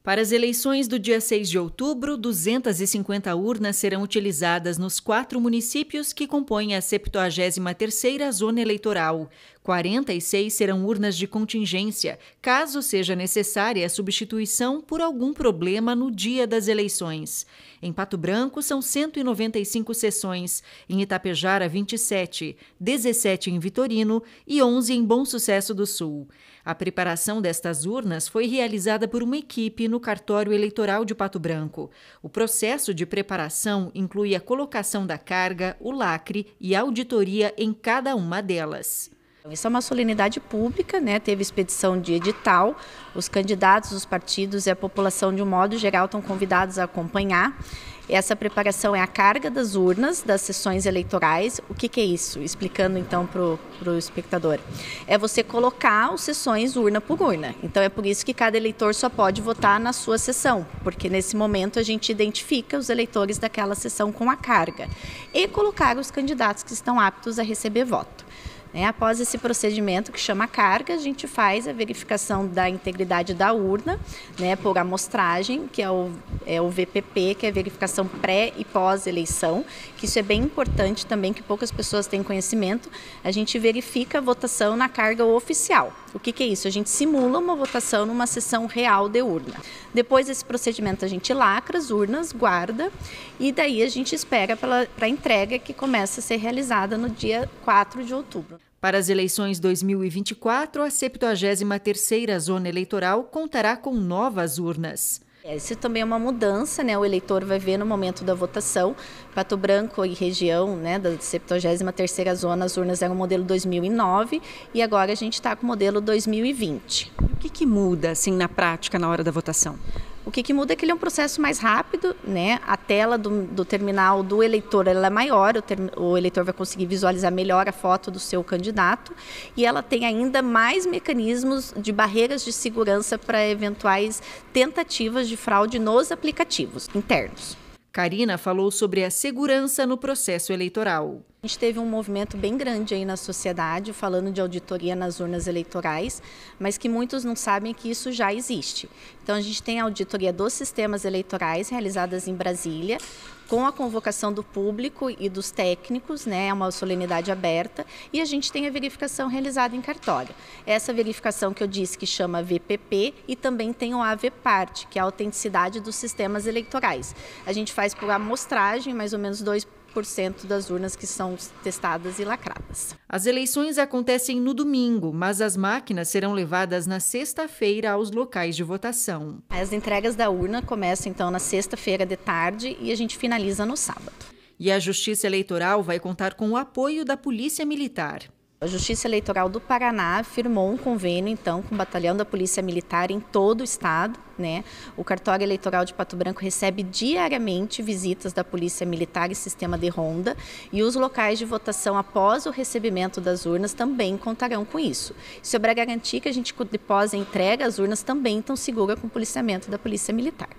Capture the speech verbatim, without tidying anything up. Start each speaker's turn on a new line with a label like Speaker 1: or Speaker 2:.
Speaker 1: Para as eleições do dia seis de outubro, duzentas e cinquenta urnas serão utilizadas nos quatro municípios que compõem a septuagésima terceira Zona Eleitoral. quarenta e seis serão urnas de contingência, caso seja necessária a substituição por algum problema no dia das eleições. Em Pato Branco, são cento e noventa e cinco sessões, em Itapejara, vinte e sete, dezessete em Vitorino e onze em Bom Sucesso do Sul. A preparação destas urnas foi realizada por uma equipe no cartório eleitoral de Pato Branco. O processo de preparação inclui a colocação da carga, o lacre e a auditoria em cada uma delas.
Speaker 2: Isso é uma solenidade pública, né? Teve expedição de edital, os candidatos, os partidos e a população de um modo geral estão convidados a acompanhar. Essa preparação é a carga das urnas, das sessões eleitorais. O que, que é isso? Explicando então para o espectador. É você colocar as sessões urna por urna. Então é por isso que cada eleitor só pode votar na sua sessão, porque nesse momento a gente identifica os eleitores daquela sessão com a carga e colocar os candidatos que estão aptos a receber voto. Né? Após esse procedimento que chama carga, a gente faz a verificação da integridade da urna, né, por amostragem, que é o, é o V P P, que é a verificação pré e pós-eleição, que isso é bem importante também, que poucas pessoas têm conhecimento. A gente verifica a votação na carga oficial. O que, que é isso? A gente simula uma votação numa sessão real de urna. Depois desse procedimento, a gente lacra as urnas, guarda, e daí a gente espera para a entrega que começa a ser realizada no dia quatro de outubro.
Speaker 1: Para as eleições dois mil e vinte e quatro, a septuagésima terceira Zona Eleitoral contará com novas urnas.
Speaker 2: Isso também é uma mudança, né? O eleitor vai ver no momento da votação. Pato Branco e região, né, da septuagésima terceira Zona, as urnas eram o modelo dois mil e nove e agora a gente está com o modelo dois mil e vinte.
Speaker 1: O que, que muda assim, na prática na hora da votação?
Speaker 2: O que, que muda é que ele é um processo mais rápido, né? A tela do, do terminal do eleitor ela é maior, o, ter, o eleitor vai conseguir visualizar melhor a foto do seu candidato e ela tem ainda mais mecanismos de barreiras de segurança para eventuais tentativas de fraude nos aplicativos internos.
Speaker 1: Karina falou sobre a segurança no processo eleitoral.
Speaker 2: A gente teve um movimento bem grande aí na sociedade falando de auditoria nas urnas eleitorais, mas que muitos não sabem que isso já existe. Então a gente tem a auditoria dos sistemas eleitorais realizadas em Brasília, com a convocação do público e dos técnicos, né, é uma solenidade aberta, e a gente tem a verificação realizada em cartório. Essa verificação que eu disse que chama V P P e também tem o A V Parte, que é a autenticidade dos sistemas eleitorais. A gente faz por amostragem, mais ou menos dois por cento das urnas que são testadas e lacradas.
Speaker 1: As eleições acontecem no domingo, mas as máquinas serão levadas na sexta-feira aos locais de votação.
Speaker 2: As entregas da urna começam então na sexta-feira de tarde e a gente finaliza no sábado.
Speaker 1: E a Justiça Eleitoral vai contar com o apoio da Polícia Militar.
Speaker 2: A Justiça Eleitoral do Paraná firmou um convênio, então, com o Batalhão da Polícia Militar em todo o estado, né? O cartório eleitoral de Pato Branco recebe diariamente visitas da Polícia Militar e sistema de ronda, e os locais de votação após o recebimento das urnas também contarão com isso. Isso é para garantir que a gente, depois da entrega, as urnas também estão seguras com o policiamento da Polícia Militar.